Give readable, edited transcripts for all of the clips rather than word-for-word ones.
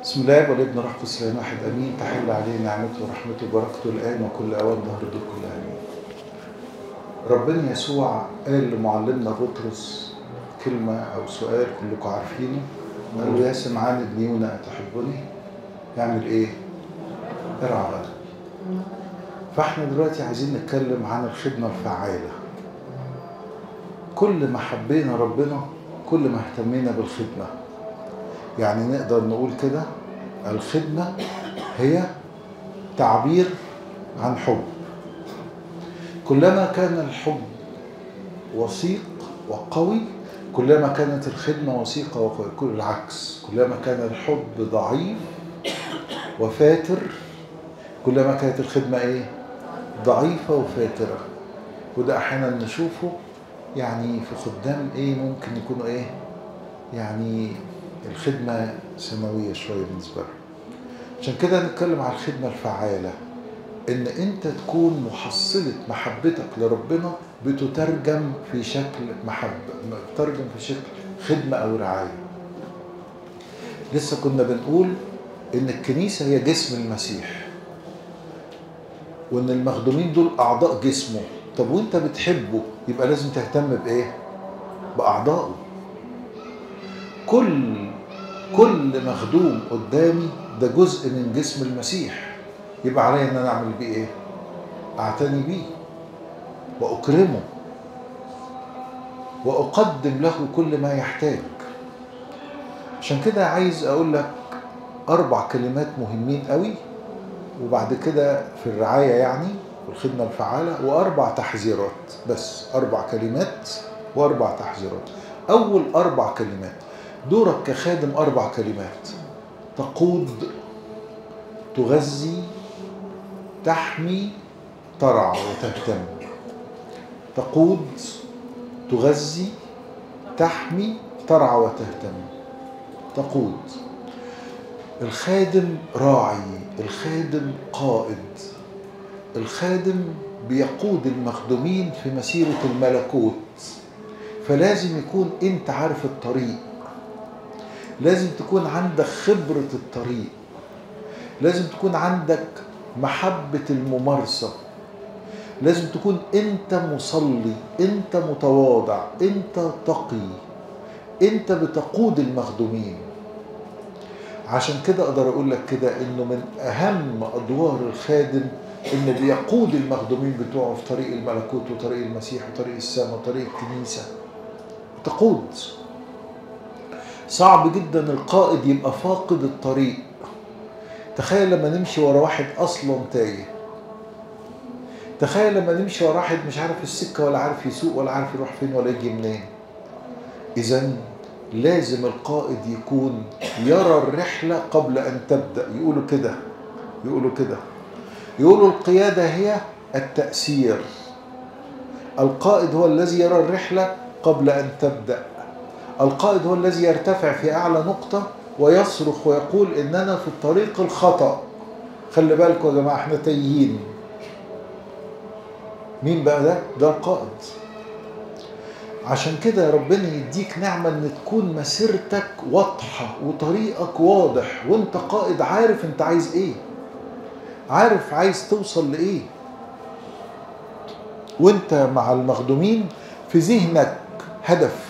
بسم الله والابن روح القدس الان واحد امين. تحل عليه نعمته ورحمته وبركته الان وكل اوان ظهر الدور كل امين. ربنا يسوع قال لمعلمنا بطرس كلمه او سؤال كلكم عارفينه، قال له يا سمعان ابن يونا اتحبني؟ يعمل ايه؟ ارعى غنم. فاحنا دلوقتي عايزين نتكلم عن الخدمه الفعاله. كل ما حبينا ربنا كل ما اهتمينا بالخدمه. يعني نقدر نقول كده الخدمة هي تعبير عن حب. كلما كان الحب وثيق وقوي كلما كانت الخدمة وثيقة وقوية. كل العكس، كلما كان الحب ضعيف وفاتر كلما كانت الخدمة ايه؟ ضعيفة وفاترة. وده احيانا نشوفه يعني في خدام ايه ممكن يكونوا ايه يعني الخدمة سماوية شوية بالنسبة لهم. عشان كده نتكلم على الخدمة الفعالة، ان انت تكون محصلة محبتك لربنا بتترجم في شكل محبة، بتترجم في شكل خدمة او رعاية. لسه كنا بنقول ان الكنيسة هي جسم المسيح، وان المخدومين دول اعضاء جسمه. طب وانت بتحبه يبقى لازم تهتم بايه؟ باعضائه. كل مخدوم قدامي ده جزء من جسم المسيح، يبقى عليا ان انا اعمل بيه ايه؟ اعتني بيه واكرمه واقدم له كل ما يحتاج. عشان كده عايز اقول لك 4 كلمات مهمين قوي، وبعد كده في الرعاية يعني والخدمة الفعالة، و4 تحذيرات. بس 4 كلمات و4 تحذيرات. اول 4 كلمات، دورك كخادم 4 كلمات: تقود، تغذي، تحمي، ترعى وتهتم. تقود، تغذي، تحمي، ترعى وتهتم. تقود. الخادم راعي، الخادم قائد، الخادم بيقود المخدومين في مسيرة الملكوت. فلازم يكون انت عارف الطريق، لازم تكون عندك خبرة الطريق، لازم تكون عندك محبة الممارسة، لازم تكون انت مصلي، انت متواضع، انت تقي، انت بتقود المخدومين. عشان كده اقدر اقول لك كده انه من اهم ادوار الخادم انه بيقود المخدومين بتوعه في طريق الملكوت وطريق المسيح وطريق السماء وطريق الكنيسة. تقود. صعب جدا القائد يبقى فاقد الطريق. تخيل لما نمشي ورا واحد اصلا تايه، تخيل لما نمشي ورا واحد مش عارف السكة ولا عارف يسوق ولا عارف يروح فين ولا يجي منين. إذن لازم القائد يكون يرى الرحلة قبل أن تبدأ. يقولوا القيادة هي التأثير. القائد هو الذي يرى الرحلة قبل أن تبدأ. القائد هو الذي يرتفع في أعلى نقطة ويصرخ ويقول إننا في الطريق الخطأ. خلي بالكم يا جماعة احنا تايهين. مين بقى ده؟ ده القائد. عشان كده ربنا يديك نعمة ان تكون مسيرتك واضحة وطريقك واضح، وانت قائد عارف انت عايز ايه، عارف عايز توصل لايه. وانت مع المخدومين في ذهنك هدف،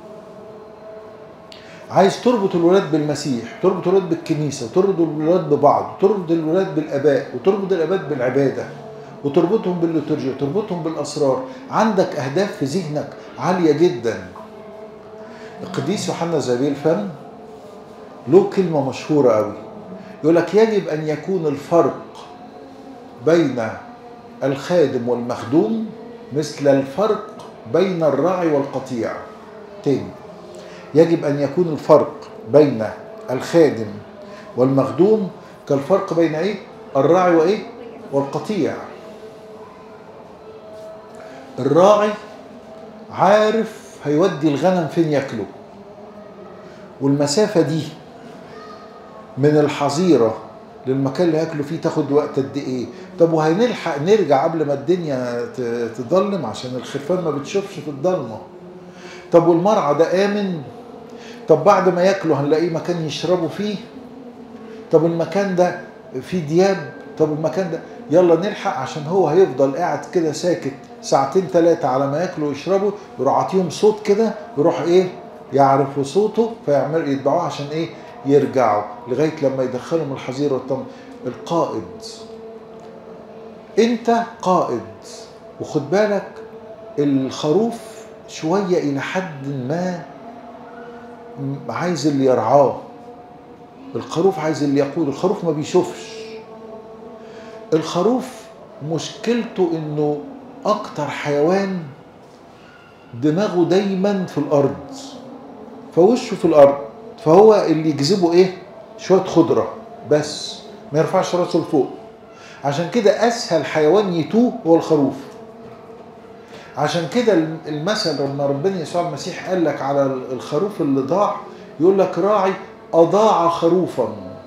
عايز تربط الولاد بالمسيح، تربط الولاد بالكنيسة، وتربط الولاد ببعض، وتربط الولاد بالاباء، وتربط الاباء بالعبادة، وتربطهم بالليتورجيا، وتربطهم بالاسرار. عندك اهداف في ذهنك عالية جدا. القديس يوحنا ذهبي الفم له كلمة مشهورة قوي، يقول لك يجب ان يكون الفرق بين الخادم والمخدوم مثل الفرق بين الراعي والقطيع. تاني، يجب ان يكون الفرق بين الخادم والمخدوم كالفرق بين ايه؟ الراعي وايه؟ والقطيع. الراعي عارف هيودي الغنم فين ياكله، والمسافة دي من الحظيرة للمكان اللي ياكلوا فيه تاخد وقت قد ايه؟ طب وهنلحق نرجع قبل ما الدنيا تضلم عشان الخرفان ما بتشوفش في الضلمة؟ طب والمرعى ده آمن؟ طب بعد ما ياكلوا هنلاقيه مكان يشربوا فيه؟ طب المكان ده فيه دياب، طب المكان ده يلا نلحق، عشان هو هيفضل قاعد كده ساكت ساعتين ثلاثة على ما ياكلوا ويشربوا، يروح عطيهم صوت كده، يروح ايه يعرفوا صوته فيعمل يتبعوه عشان ايه يرجعوا لغاية لما يدخلهم الحظيرة والطمر. القائد، انت قائد، وخد بالك الخروف شوية الى حد ما عايز اللي يرعاه، الخروف عايز اللي يقود، الخروف ما بيشوفش. الخروف مشكلته انه اكتر حيوان دماغه دايما في الارض، فوشه في الارض، فهو اللي يجذبه ايه شوية خضرة بس، ما يرفعش راسه لفوق. عشان كده اسهل حيوان يتوه هو الخروف. عشان كده المثل لما ربنا يسوع المسيح قال لك على الخروف اللي ضاع، يقول لك راعي اضاع خروفا.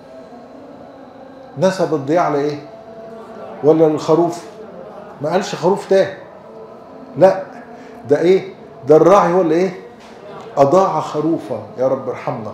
نسب الضياع لايه؟ ولا الخروف؟ ما قالش خروف تاه، لا ده ايه، ده الراعي هو اللي ايه اضاع خروفا. يا رب ارحمنا.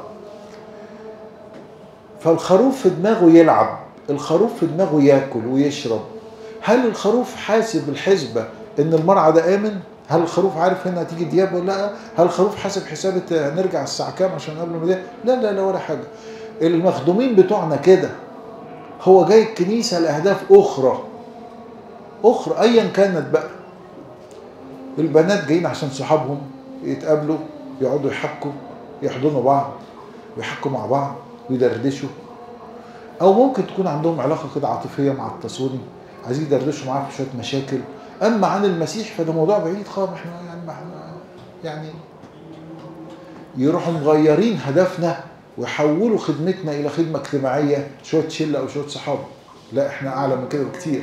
فالخروف في دماغه يلعب، الخروف في دماغه ياكل ويشرب. هل الخروف حاسب الحسبة ان المرعى ده امن؟ هل الخروف عارف هنا هتيجي دياب ولا لا؟ هل الخروف حاسب حسابة هنرجع الساعة كام عشان قبل ما ده؟ لا لا لا ولا حاجة. المخدومين بتوعنا كده، هو جاي الكنيسة لأهداف أخرى أيا كانت بقى. البنات جايين عشان صحابهم يتقابلوا، يقعدوا يحكوا، يحضنوا بعض ويحكوا مع بعض ويدردشوا، أو ممكن تكون عندهم علاقة كده عاطفية مع التصوني، عايزين يدردشوا معاه في شوية مشاكل. أما عن المسيح فده موضوع بعيد خالص. احنا يعني يروحوا مغيرين هدفنا ويحولوا خدمتنا إلى خدمة اجتماعية، شوية شلة أو شوية صحاب. لا احنا أعلى من كده بكتير.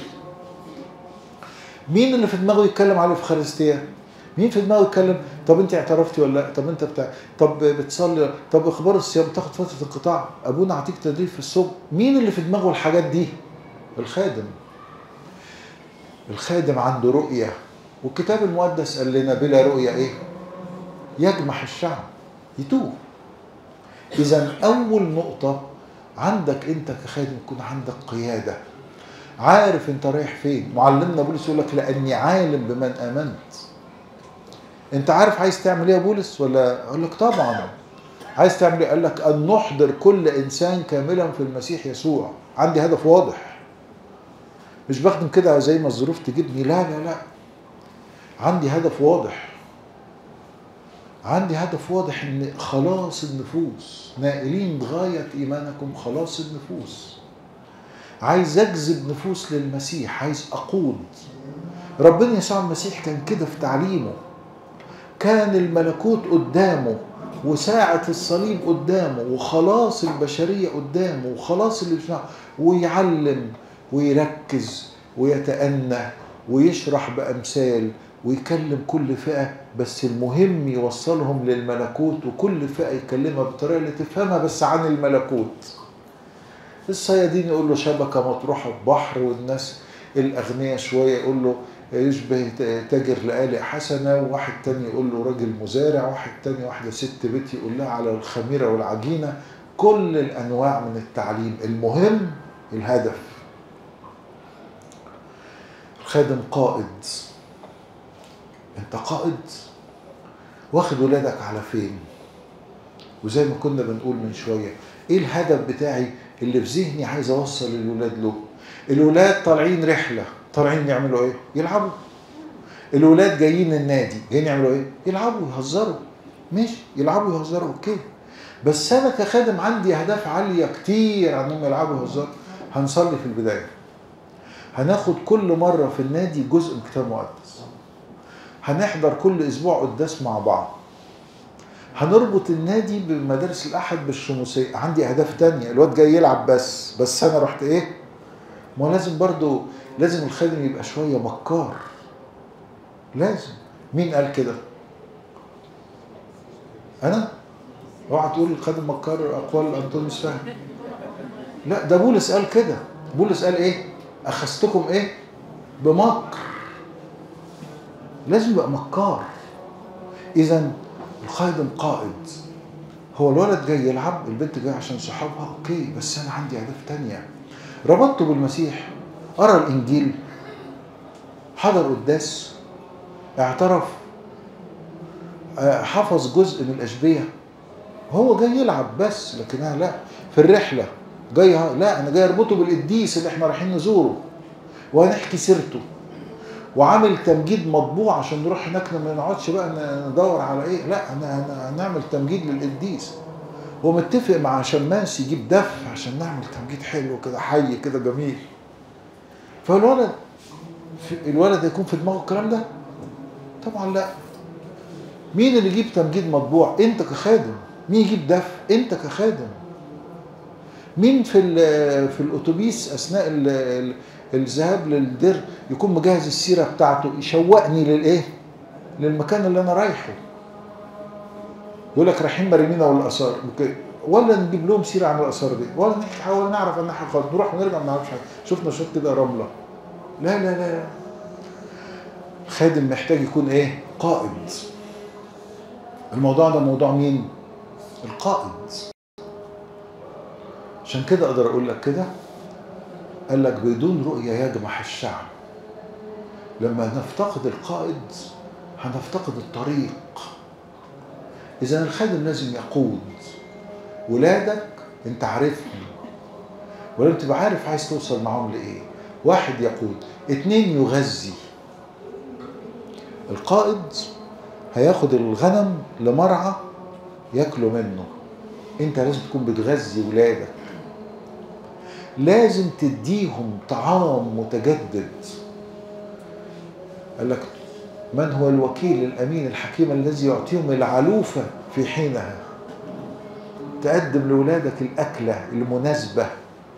مين اللي في دماغه يتكلم على الإفخارستية؟ مين في دماغه يتكلم طب انت اعترفتي ولا لا؟ طب انت بتاع، طب بتصلي، طب اخبار الصيام، تاخد فتره انقطاع، ابونا اعطيك تدريب في الصوم. مين اللي في دماغه الحاجات دي؟ الخادم. الخادم عنده رؤيه، والكتاب المقدس قال لنا بلا رؤيه ايه؟ يجمح الشعب، يتوه. اذا اول نقطه عندك انت كخادم يكون عندك قياده، عارف انت رايح فين. معلمنا بولس يقول لك لاني عالم بمن امنت. انت عارف عايز تعمل ايه يا بولس ولا؟ اقول لك طبعا. عايز تعمل ايه؟ قال لك ان نحضر كل انسان كاملا في المسيح يسوع. عندي هدف واضح، مش بخدم كده زي ما الظروف تجيبني، لا لا لا، عندي هدف واضح. عندي هدف واضح ان خلاص النفوس، نائلين غاية ايمانكم خلاص النفوس. عايز اجذب نفوس للمسيح، عايز اقود. ربنا يسوع المسيح كان كده في تعليمه، كان الملكوت قدامه وساعة الصليب قدامه وخلاص البشرية قدامه وخلاص اللي بيسمعه، ويعلم ويركز ويتأنى ويشرح بأمثال ويكلم كل فئة، بس المهم يوصلهم للملكوت، وكل فئة يكلمها بالطريقة اللي تفهمها بس عن الملكوت. الصيادين يقول له شبكة مطروحة في بحر، والناس الأغنياء شوية يقول له يشبه تاجر لآلئ حسنة، وواحد تاني يقول له راجل مزارع، واحد تاني واحدة ست بيت يقول لها على الخميرة والعجينة. كل الأنواع من التعليم، المهم الهدف. الخادم قائد. انت قائد واخد ولادك على فين؟ وزي ما كنا بنقول من شوية، ايه الهدف بتاعي اللي في ذهني عايز اوصل الولاد له؟ الولاد طالعين رحلة، طالعين يعملوا ايه؟ يلعبوا. الولاد جايين النادي، جايين يعملوا ايه؟ يلعبوا يهزروا. ماشي، يلعبوا يهزروا اوكي، بس انا كخادم عندي اهداف عالية كتير عنهم يلعبوا يهزروا. هنصلي في البداية، هناخد كل مرة في النادي جزء من كتاب مقدس، هنحضر كل اسبوع قداس مع بعض، هنربط النادي بمدارس الأحد بالشموسية. عندي أهداف تانية. الواد جاي يلعب بس أنا رحت إيه؟ ما لازم برضو، لازم الخادم يبقى شوية مكار، لازم. مين قال كده؟ أنا؟ اوعى تقول الخادم مكار أقوال أنطونيوس فهم. لا، ده بولس قال كده. بولس قال إيه؟ أخذتكم إيه؟ بمكر. لازم يبقى مكار. إذن الخادم قائد، هو الولد جاي يلعب، البنت جايه عشان صحابها، اوكي، بس انا عندي اهداف تانية. ربطته بالمسيح، قرا الانجيل، حضر قداس، اعترف، حفظ جزء من الاشبيه. هو جاي يلعب بس، لكن انا لا، في الرحله جاي، لا انا جاي اربطه بالقديس اللي احنا رايحين نزوره وهنحكي سيرته، وعامل تمجيد مطبوع عشان نروح هناك ما نقعدش بقى ندور على ايه، لا انا هنعمل تمجيد للقديس. ومتفق مع شماس يجيب دف عشان نعمل تمجيد حلو كده حي كده جميل. فالولد هيكون في دماغه الكلام ده؟ طبعا لا. مين اللي يجيب تمجيد مطبوع؟ انت كخادم. مين يجيب دف؟ انت كخادم. مين في الاتوبيس اثناء الذهاب للدير يكون مجهز السيره بتاعته يشوقني للايه؟ للمكان اللي انا رايحه. يقول لك رايحين مريمينا والاثار، ولا نجيب لهم سيره عن الاثار دي، ولا نحاول نعرف عنها حاجه خالص، نروح ونرجع ما نعرفش حاجه، شفنا شويه كده رمله. لا لا لا، خادم محتاج يكون ايه؟ قائد. الموضوع ده موضوع مين؟ القائد. عشان كده اقدر اقول لك كده، قال لك بدون رؤيه يجمح الشعب. لما نفتقد القائد هنفتقد الطريق. اذا الخادم لازم يقود. ولادك انت عارفهم، ولازم تبقى عارف عايز توصل معاهم لايه. واحد يقود، 2 يغذي. القائد هياخد الغنم لمرعى ياكلوا منه، انت لازم تكون بتغذي ولادك، لازم تديهم طعام متجدد. قال لك من هو الوكيل الامين الحكيم الذي يعطيهم العلوفه في حينها. تقدم لولادك الاكله المناسبه.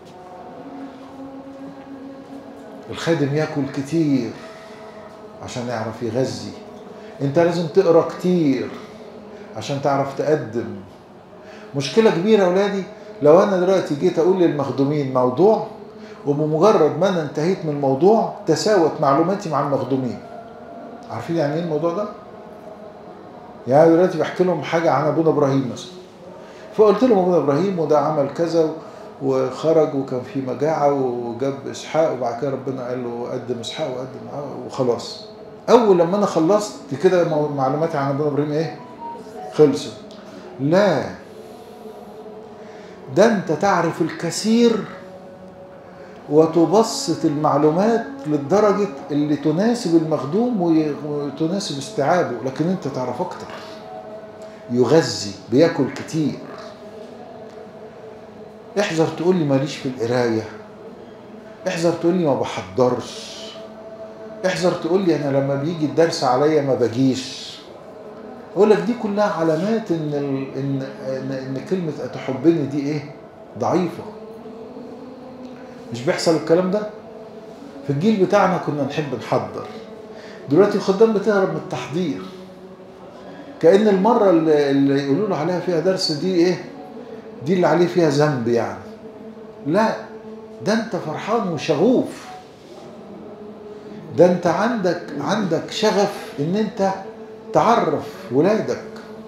الخادم ياكل كتير عشان يعرف يغذي. انت لازم تقرا كتير عشان تعرف تقدم. مشكله كبيره يا اولادي لو انا دلوقتي جيت اقول للمخدومين موضوع، وبمجرد ما انا انتهيت من الموضوع تساوت معلوماتي مع المخدومين. عارفين يعني ايه الموضوع ده؟ يعني دلوقتي بحكي لهم حاجه عن ابونا ابراهيم مثلا، فقلت لهم ابونا ابراهيم وده عمل كذا وخرج وكان في مجاعه وجاب اسحاق، وبعد كده ربنا قال له قدم اسحاق وقدم وخلاص. اول لما انا خلصت كده معلوماتي عن ابونا ابراهيم ايه؟ خلصت. لا، ده انت تعرف الكثير وتبسط المعلومات للدرجة اللي تناسب المخدوم وتناسب استيعابه، لكن انت تعرف اكتر. يغذي، بياكل كتير. احذر تقول لي ماليش في القراية، احذر تقول لي ما بحضرش، احذر تقول لي انا لما بيجي الدرس عليا ما بجيش. اقول لك دي كلها علامات ان كلمة اتحبني دي ايه؟ ضعيفة. مش بيحصل الكلام ده؟ في الجيل بتاعنا كنا نحب نحضر، دلوقتي الخدام بتهرب من التحضير، كأن المرة اللي يقولوا له عليها فيها درس دي ايه؟ دي اللي عليه فيها ذنب يعني. لا، ده انت فرحان وشغوف، ده انت عندك شغف ان انت تعرف ولادك.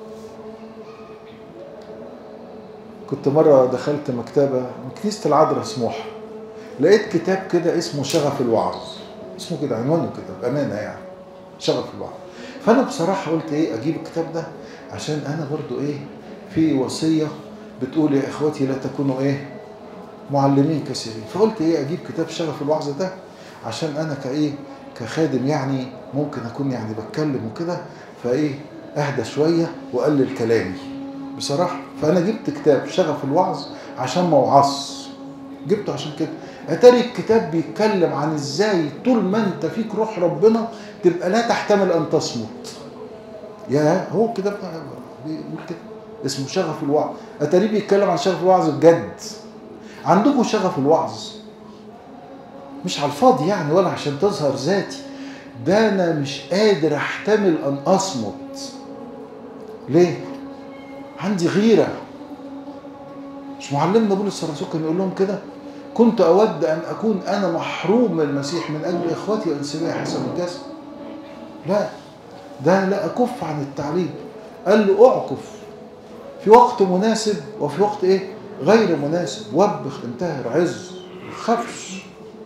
كنت مرة دخلت مكتبة من كنيسة العذراء سموحة، لقيت كتاب كده اسمه شغف الوعظ، اسمه كده عنوانه كده بأمانة يعني، شغف الوعظ. فأنا بصراحة قلت ايه أجيب الكتاب ده عشان أنا برضو ايه في وصية بتقول يا إخوتي لا تكونوا ايه معلمين كثيرين. فقلت ايه أجيب كتاب شغف الوعظ ده عشان أنا كخادم يعني ممكن أكون يعني بتكلم وكده، فايه أهدى شوية وأقلل كلامي بصراحة. فأنا جبت كتاب شغف الوعظ عشان ما اوعظش، جبته عشان كده. اتاري الكتاب بيتكلم عن ازاي طول ما انت فيك روح ربنا تبقى لا تحتمل ان تصمت. يا هو الكتاب بيقول كده اسمه شغف الوعظ. اتاري بيتكلم عن شغف الوعظ بجد. عندكم شغف الوعظ مش على الفاضي يعني ولا عشان تظهر ذاتي، ده انا مش قادر احتمل ان اصمت. ليه؟ عندي غيرة. مش معلمنا بولس الرسول كان يقول لهم كده؟ كنت أود أن أكون أنا محروم من المسيح من أجل إخوتي وأنسبائي حسب الجسد. لا، ده لا أكف عن التعليم. قال له أعكف في وقت مناسب وفي وقت ايه غير مناسب. وبخ، انتهر، عز، ما تخافش.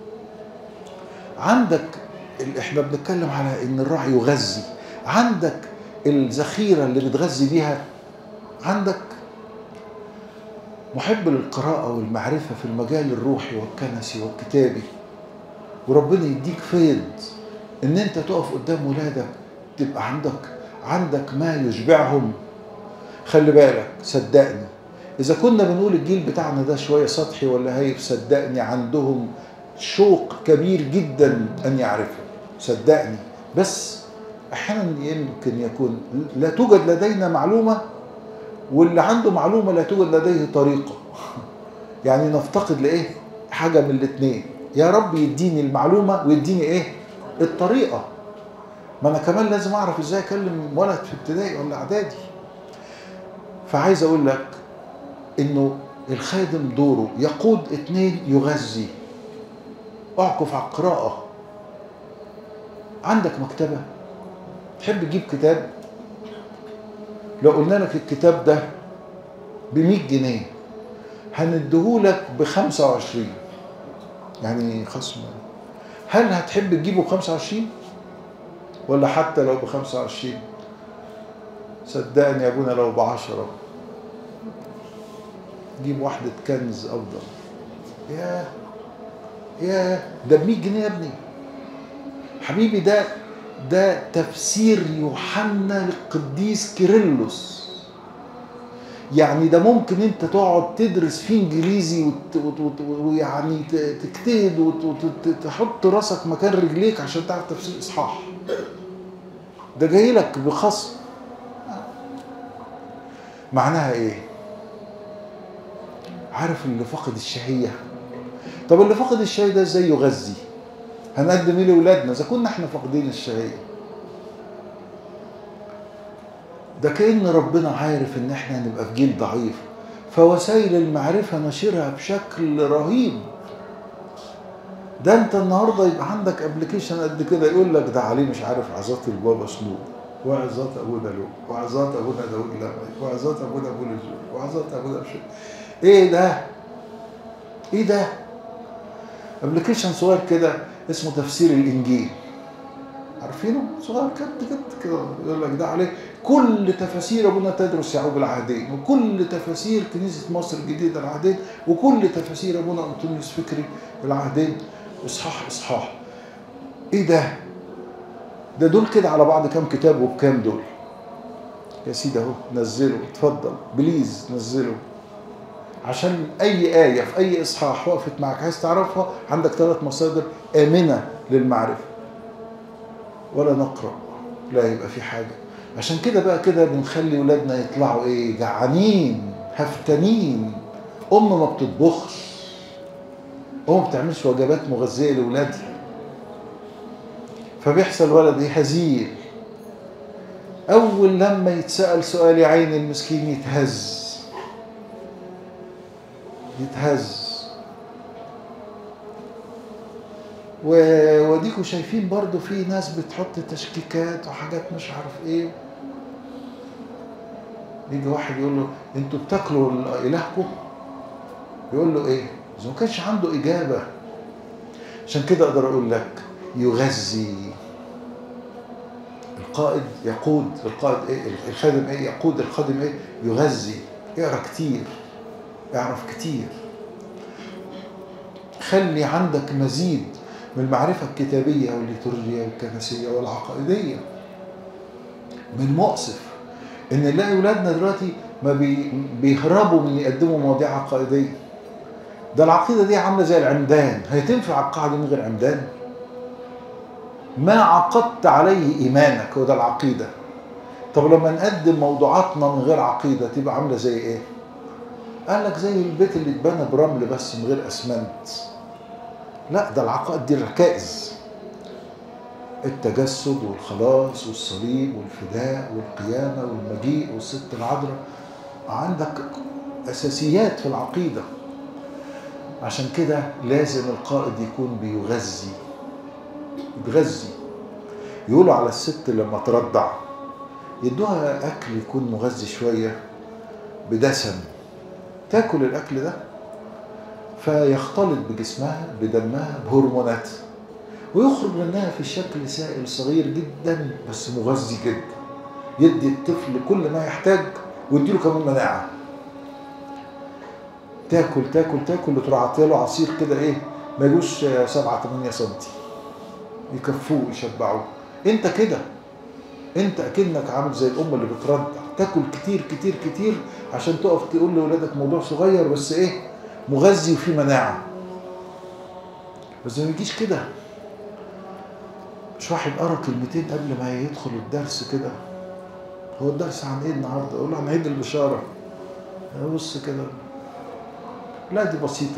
عندك احنا بنتكلم على ان الراعي يغذي، عندك الذخيره اللي بتغذي بيها، عندك محب للقراءه والمعرفه في المجال الروحي والكنسي والكتابي، وربنا يديك فيض ان انت تقف قدام ولادك تبقى عندك ما يشبعهم. خلي بالك، صدقني اذا كنا بنقول الجيل بتاعنا ده شويه سطحي ولا هايف، صدقني عندهم شوق كبير جدا ان يعرفوا، صدقني. بس احيانا يمكن يكون لا توجد لدينا معلومه، واللي عنده معلومه لا توجد لديه طريقه. يعني نفتقد لايه؟ حاجه من الاثنين، يا رب يديني المعلومه ويديني ايه؟ الطريقه. ما انا كمان لازم اعرف ازاي اكلم ولد في ابتدائي ولا اعدادي. فعايز اقول لك انه الخادم دوره يقود، 2 يغذي. اعكف على القراءه. عندك مكتبه، تحب تجيب كتاب، لو قلنا لك الكتاب ده ب100 جنيه هنديهولك ب25، يعني خصم. هل هتحب تجيبه ب25 ولا حتى لو ب25؟ صدقني يا ابونا لو ب10 جيب واحدة كنز أفضل. ياه ده ب100 جنيه يا ابني حبيبي. ده تفسير يوحنا للقديس كيرلس. يعني ده ممكن انت تقعد تدرس فيه انجليزي ويعني تجتهد وتحط راسك مكان رجليك عشان تعرف تفسير اصحاح. ده جاي لك بخصم. معناها ايه؟ عارف اللي فقد الشهية؟ طب اللي فقد الشهية ده ازاي يغذي؟ هنقدم ايه لاولادنا اذا كنا احنا فاقدين الشهية؟ ده كأن ربنا عارف ان احنا هنبقى في جيل ضعيف، فوسائل المعرفة نشرها بشكل رهيب. ده انت النهاردة يبقى عندك ابليكيشن قد كده يقول لك ده عليه مش عارف عظات البابا شنو، وعظات ابونا لو، وعظات ابونا داود لمعي، وعظات ابونا بولس، وعظات ابونا بشير. ايه ده؟ ايه ده؟ ابليكيشن صغير كده اسمه تفسير الانجيل، عارفينه؟ صغير كده يقول لك ده عليه كل تفاسير ابونا تدرس يعقوب العهدين، وكل تفاسير كنيسه مصر الجديده العهدين، وكل تفاسير ابونا انطونيوس فكري العهدين، اصحاح. ايه ده؟ ده دول كده على بعض كام كتاب وبكام دول؟ يا سيدي اهو نزله، اتفضل بليز نزله، عشان اي آية في اي اصحاح وقفت معك عايز تعرفها عندك 3 مصادر آمنة للمعرفة. ولا نقرأ لا يبقى في حاجة. عشان كده بقى كده بنخلي ولادنا يطلعوا ايه؟ جعانين هفتانين. ما بتطبخش، ما بتعملش وجبات مغذية لولادها، فبيحصل ولد ايه؟ هزيل. اول لما يتسأل سؤال يا عين المسكين يتهز. وديكوا شايفين برضو في ناس بتحط تشكيكات وحاجات مش عارف ايه. يجي واحد يقول له انتوا بتاكلوا الهكم؟ يقول له ايه؟ اذا ما كانش عنده اجابه. عشان كده اقدر اقول لك يغذي. القائد يقود، القائد ايه؟ الخادم ايه؟ يقود. الخادم ايه؟ يغذي. اقرا كتير، اعرف كتير، خلي عندك مزيد من المعرفة الكتابية والليتورجية والكنسية والعقائدية. من مؤسف ان نلاقي ولادنا دلوقتي ما بيهربوا من يقدموا مواضيع عقائدية. ده العقيدة دي عاملة زي العمدان، هتنفع القاعدة من غير عمدان؟ ما عقدت عليه ايمانك، هو ده العقيدة. طب لما نقدم موضوعاتنا من غير عقيدة تبقى عاملة زي ايه؟ قال لك زي البيت اللي اتبنى برمل بس من غير اسمنت. لا، ده العقائد دي الركائز، التجسد والخلاص والصليب والفداء والقيامة والمجيء والست العذراء. عندك أساسيات في العقيدة. عشان كده لازم القائد يكون بيغذي. يقولوا على الست لما ترضع يدوها أكل يكون مغذي شوية، بدسم، تاكل الاكل ده فيختلط بجسمها بدمها بهرمونات، ويخرج منها في شكل سائل صغير جدا بس مغذي جدا، يدي الطفل كل ما يحتاج ويديله كمان مناعه. تاكل تاكل تاكل وتروح عاطيله عصير كده ايه ما يجوش 7 8 سم، يكفوه يشبعوه. انت كده، انت اكنك عامل زي الام اللي بترضع، تاكل كتير كتير كتير عشان تقف تقول لاولادك موضوع صغير بس ايه مغذي وفيه مناعه. بس ما يجيش كده. مش واحد قرا كلمتين قبل ما يدخل الدرس كده، هو الدرس عن ايه النهارده؟ اقول له عن عيد البشاره. بص كده، لا دي بسيطه.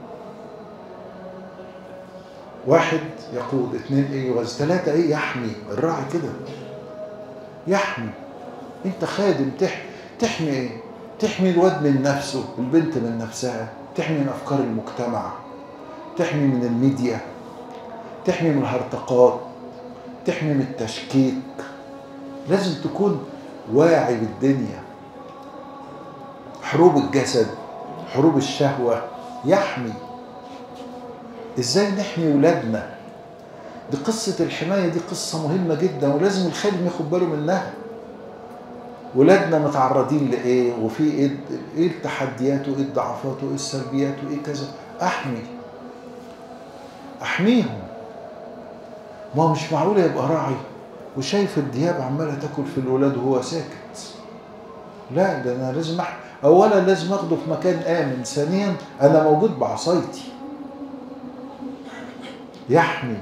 واحد يقود، 2 ايه يغذي، 3 ايه يحمي. الراعي كده يحمي. انت خادم تحمي ايه؟ تحمي الواد من نفسه، البنت من نفسها، تحمي من افكار المجتمع، تحمي من الميديا، تحمي من الهرطقات، تحمي من التشكيك. لازم تكون واعي بالدنيا. حروب الجسد، حروب الشهوة، يحمي. ازاي نحمي ولادنا؟ دي قصة الحماية، دي قصة مهمة جدا ولازم الخادم ياخد باله منها. ولادنا متعرضين لإيه؟ وفي إيه التحديات وإيه الضعفات وإيه السلبيات وإيه كذا. أحميهم. ما هو مش معقول يبقى راعي وشايف الدياب عمالة تاكل في الولاد وهو ساكت. لا، ده أنا لازم أولا لازم أخده في مكان آمن، ثانيا أنا موجود بعصايتي. يحمي.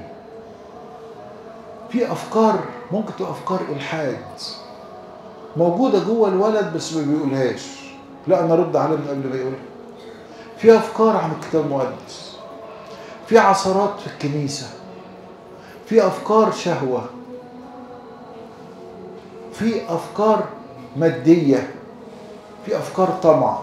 في أفكار ممكن تبقى أفكار إلحاد موجودة جوه الولد بس ما بيقولهاش، لا أنا أرد عليه من قبل ما يقولها. في أفكار عن الكتاب المقدس، في عثرات في الكنيسة، في أفكار شهوة، في أفكار مادية، في أفكار طمع.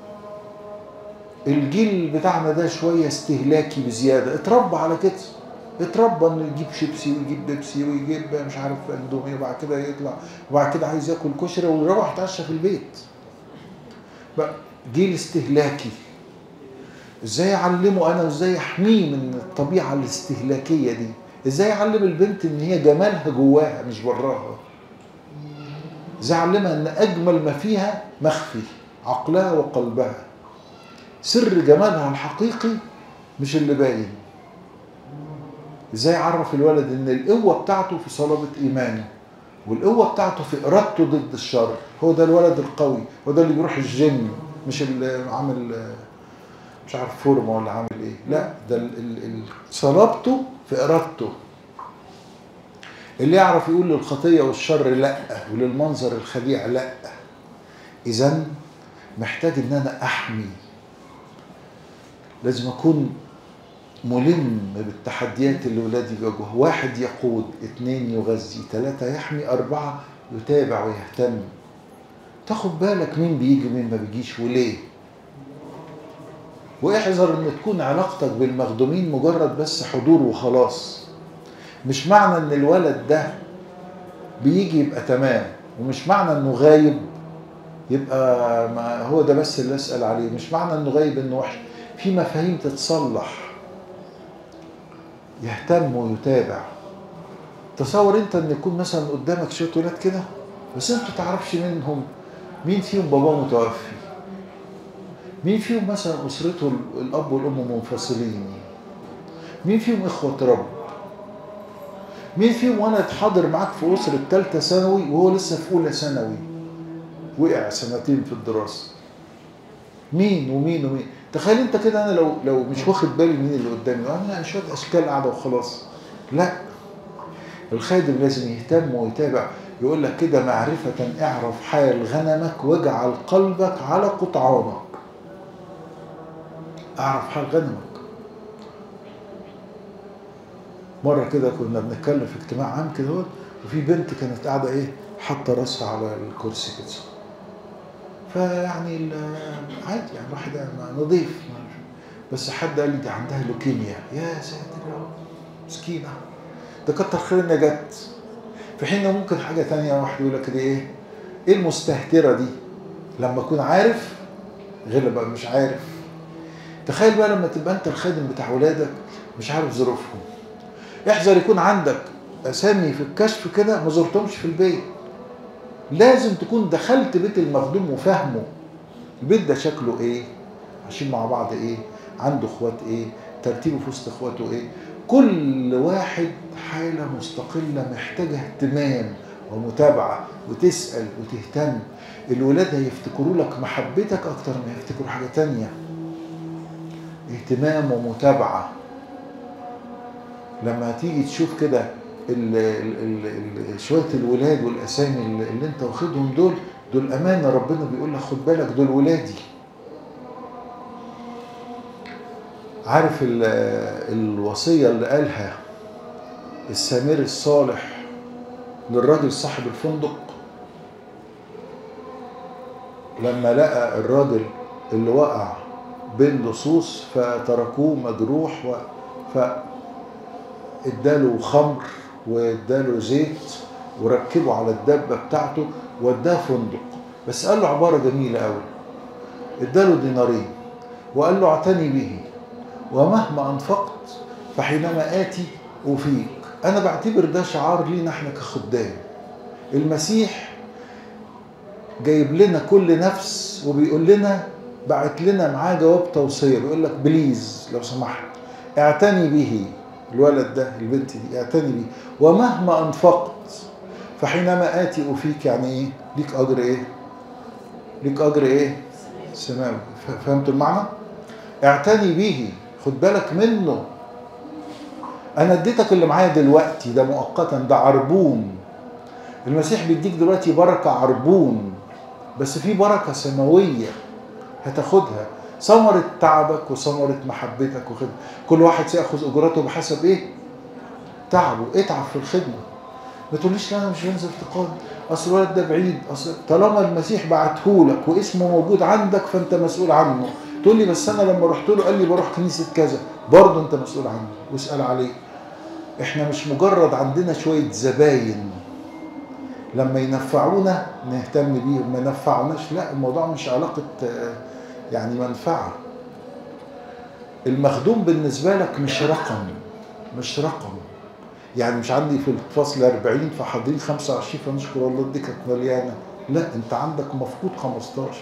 الجيل بتاعنا ده شوية استهلاكي بزيادة، اتربى على كده، اتربى انه يجيب شيبسي ويجيب بيبسي ويجيب مش عارف اندومي، وبعد كده يطلع وبعد كده عايز ياكل كشري ويروح يتعشى في البيت. بقى جيل استهلاكي. ازاي اعلمه انا وازاي احميه من الطبيعه الاستهلاكيه دي؟ ازاي اعلم البنت ان هي جمالها جواها مش براها؟ ازاي اعلمها ان اجمل ما فيها مخفي، عقلها وقلبها، سر جمالها الحقيقي مش اللي باين. ازاي اعرف الولد ان القوه بتاعته في صلابه ايمانه، والقوه بتاعته في ارادته ضد الشر. هو ده الولد القوي، هو ده اللي بيروح الجيم، مش اللي عامل مش عارف فورمه ولا عامل ايه. لا، ده صلابته في ارادته، اللي يعرف يقول للخطيه والشر لا، وللمنظر الخديع لا. اذا محتاج ان انا احمي. لازم اكون ملم بالتحديات اللي ولادي بيواجهوها. 1 يقود، 2 يغذي، 3 يحمي، 4 يتابع ويهتم. تاخد بالك مين بيجي مين ما بيجيش وليه. واحذر ان تكون علاقتك بالمخدومين مجرد بس حضور وخلاص. مش معنى ان الولد ده بيجي يبقى تمام، ومش معنى انه غايب يبقى ما هو ده بس اللي اسأل عليه. مش معنى انه غايب انه وحش. في مفاهيم تتصلح. يهتم ويتابع. تصور انت ان يكون مثلا قدامك شويه ولاد كده بس انت تعرفش منهم مين فيهم باباه متوفي، مين فيهم مثلا اسرته الاب والام منفصلين، مين فيهم اخوه رب، مين فيهم وانا اتحاضر معاك في اسره 3 ثانوي وهو لسه في اولى ثانوي وقع 2 سنين في الدراسه. مين ومين ومين. تخيل انت كده انا لو مش واخد بالي مين اللي قدامي، انا شويه اشكال قاعده وخلاص. لا، الخادم لازم يهتم ويتابع. يقول لك كده معرفة اعرف حال غنمك واجعل قلبك على قطعانك. اعرف حال غنمك. مرة كده كنا بنتكلم في اجتماع عام كده، وفي بنت كانت قاعدة ايه حاطة راسها على الكرسي كده. فيعني عادي يعني واحدة نظيف، بس حد قال لي دي عندها لوكيميا. يا ساتر يا رب، مسكينة، ده كتر خير انها جت. في حين ممكن حاجة تانية واحد يقول لك دي ايه المستهترة دي، لما اكون عارف غير لما مش عارف. تخيل بقى لما تبقى انت الخادم بتاع ولادك مش عارف ظروفهم. احذر يكون عندك اسامي في الكشف كده ما زرتهمش في البيت. لازم تكون دخلت بيت المخدوم وفاهمه البيت ده شكله ايه، عايشين مع بعض ايه، عنده اخوات ايه، ترتيبه في وسط اخواته ايه. كل واحد حالة مستقلة محتاجة اهتمام ومتابعة، وتسأل وتهتم. الولاد هيفتكروا لك محبتك اكتر ما يفتكروا حاجة تانية. اهتمام ومتابعة. لما هتيجي تشوف كده شوية الولاد والاسامي اللي انت واخدهم دول امانة. ربنا بيقول لك خد بالك دول ولادي. عارف الوصية اللي قالها السامري الصالح للراجل صاحب الفندق لما لقى الراجل اللي وقع بين لصوص فتركوه مجروح فاداله خمر واداله زيت وركبه على الدابة بتاعته واداه فندق. بس قال له عبارة جميلة قوي. اداله دينارين وقال له اعتني به ومهما أنفقت فحينما آتي أوفيك. أنا بعتبر ده شعار لينا احنا كخدام. المسيح جايب لنا كل نفس وبيقول لنا، بعت لنا معاه جواب توصية بيقول لك بليز لو سمحت اعتني به. الولد ده البنت دي اعتني به ومهما أنفقت فحينما آتي أوفيك. يعني ايه؟ ليك أجر ايه؟ ليك أجر ايه؟ سماوي. فهمتوا المعنى؟ اعتني به، خد بالك منه. انا اديتك اللي معايا دلوقتي ده مؤقتا، ده عربون. المسيح بيديك دلوقتي بركة عربون، بس في بركة سماوية هتاخدها، ثمرة تعبك وثمرة محبتك وخدمة. كل واحد سيأخذ أجرته بحسب ايه؟ تعبه. اتعب في الخدمة. ما تقوليش لا انا مش بنزل افتقاد، اصل الولد ده بعيد، اصل طالما المسيح بعتهولك واسمه موجود عندك فانت مسؤول عنه. تقول لي بس انا لما رحت له قال لي بروح كنيسه كذا، برضه انت مسؤول عنه واسال عليه. احنا مش مجرد عندنا شويه زباين لما ينفعونا نهتم بيهم، ما ينفعوناش لا. الموضوع مش علاقه يعني منفعه. المخدوم بالنسبه لك مش رقم، مش رقم. يعني مش عندي في الفصل 40 فحاضرين 25 فنشكر الله دي كانت مليانه. لا، انت عندك مفقود 15.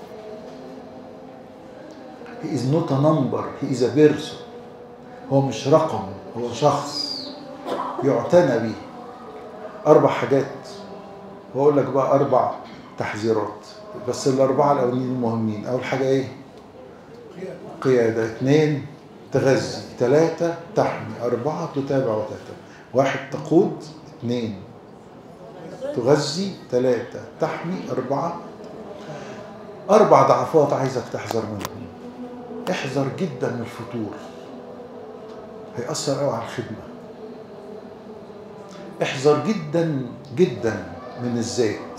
He is not a number, he is a person. هو مش رقم، هو شخص يعتنى به. 4 حاجات، وأقول لك بقى 4 تحذيرات، بس ال4 الأولين المهمين. أول حاجة إيه؟ قيادة. 2 تغذي. 3 تحمي. 4 تتابع وتهتم. 1 تقود. 2 تغذي. 3 تحمي. 4 ضعفات عايزك تحذر منهم. احذر جدا من الفتور، هيأثر قوي على الخدمة. احذر جدا جدا من الذات.